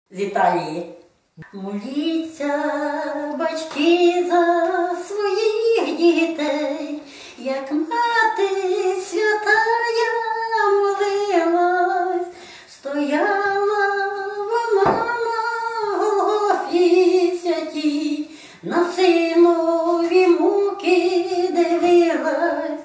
з Італії. Моліться, батьки, за своїх дітей, як мати святая молилась, стояла вона на Голгофі святій, на синові муки дивилась,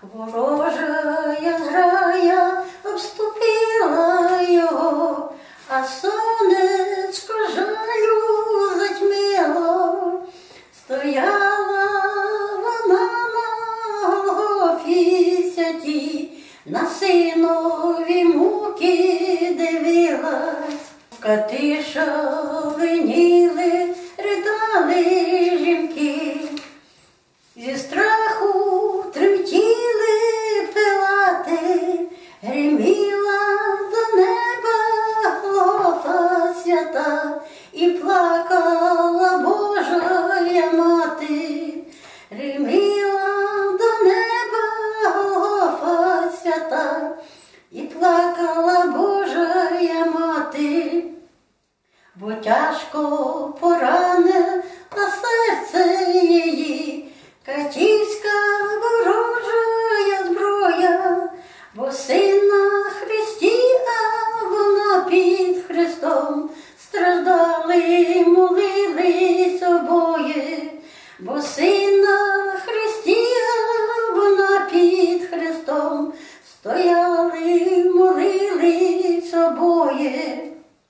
ворожа зграя обступила його, а сонечко жалю затьмило. Стояла вона на Голгофі святій, на синові муки дивилась. Кати шаленіли, ридали жінки, зі страху тремтіли пилати, гриміла до неба Голгофа свята, і плакала Божая мати. Гриміла до неба Голгофа свята, і плакала Божая мати. Бо тяжко поранила серце її катівська ворожа зброя, бо син на хресті, а вона під хрестом, страждали, молились обоє, бо син на хресті, а вона під хрестом, стояли, молились обоє.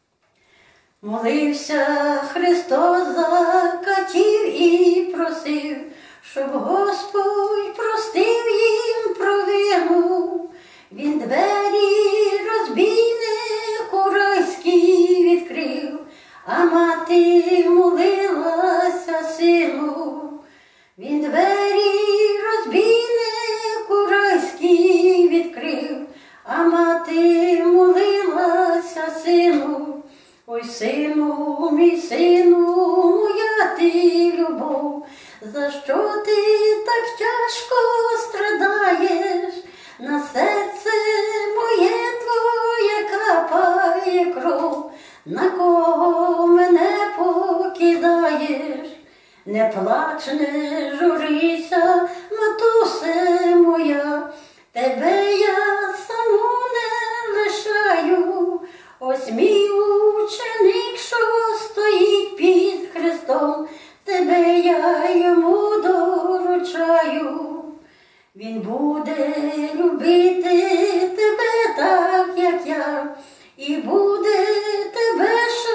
Молився Христос за катів і просив, щоб Господь простив їм провину. Він двері розбійнику райські відкрив, а мати молилася сину. Він двері розбійнику райські відкрив, а мати молилася сину. Ой, сину, мій сину, моя ти любов, за що ти так тяжко страдаєш? На серце моє твоє капає кров, на кого мене покидаєш? Не плач, не журися, матусе моя, тебе я саму не лишаю. Ось мій ученик, що стоїть під хрестом, тебе я йому доручаю. Він буде любити тебе так, як я, і буде тебе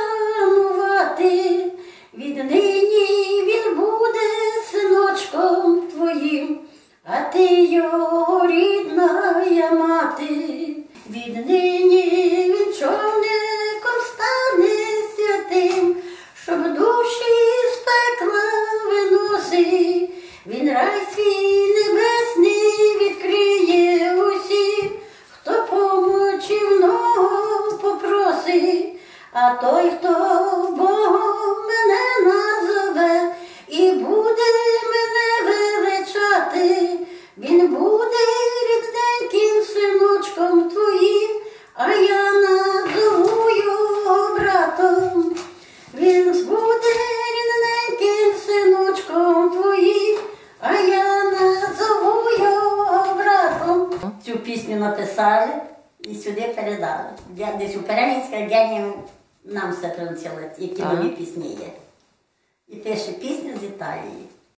шанувати. Віднині він буде синочком твоїм, а ти його рідна мати. Віднині він човником стане святим, щоб душі з пекла виносить. Він рай свій небесний відкриє усім, хто помочі в нього попросить. А той, хто Богом мене назове і буде мене величати, він буде рідненьким синочком твоїм, а я назову його братом. Він буде рідненьким синочком твоїм, а я назову його братом. Цю пісню написали і сюди передали. Десь у Перемінська генів нам все приносили, які нові пісні є. І пише пісню з Італії.